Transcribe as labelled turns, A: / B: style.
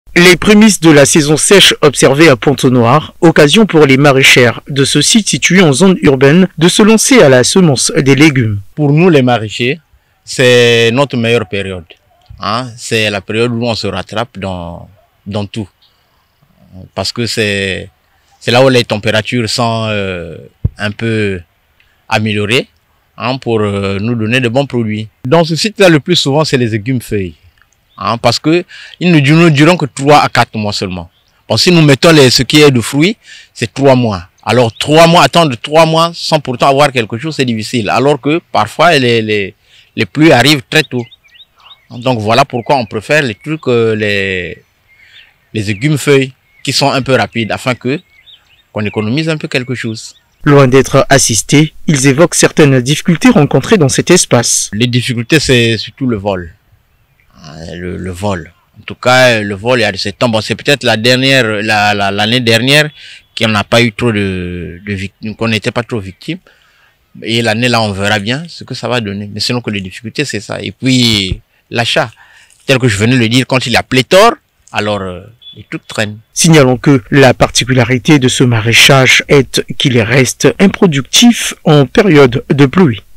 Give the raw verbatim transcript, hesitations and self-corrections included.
A: Les prémices de la saison sèche observées à Pointe-Noire, occasion pour les maraîchères de ce site situé en zone urbaine de se lancer à la semence des légumes.
B: Pour nous les maraîchers, c'est notre meilleure période. Hein? C'est la période où on se rattrape dans, dans tout. Parce que c'est là où les températures sont euh, un peu améliorées, hein, pour euh, nous donner de bons produits. Dans ce site-là, le plus souvent, c'est les légumes feuilles. Hein, parce que ils ne durent, durent que trois à quatre mois seulement. Bon, si nous mettons les, ce qui est de fruits, c'est trois mois. Alors trois mois, attendre trois mois sans pourtant avoir quelque chose, c'est difficile. Alors que parfois les, les, les pluies arrivent très tôt. Donc voilà pourquoi on préfère les trucs, euh, les, les légumes feuilles qui sont un peu rapides afin que qu'on économise un peu quelque chose.
A: Loin d'être assistés, ils évoquent certaines difficultés rencontrées dans cet espace.
B: Les difficultés, c'est surtout le vol. Le, le vol. En tout cas, le vol, il y a de ces temps. Bon, c'est peut-être la dernière, la, la, l'année dernière qu'on n'a pas eu trop de, de victimes, qu'on n'était pas trop victimes. Et l'année là, on verra bien ce que ça va donner. Mais sinon que les difficultés, c'est ça. Et puis, l'achat. Tel que je venais de le dire, quand il y a pléthore, alors euh, les trucs traînent.
A: Signalons que la particularité de ce maraîchage est qu'il reste improductif en période de pluie.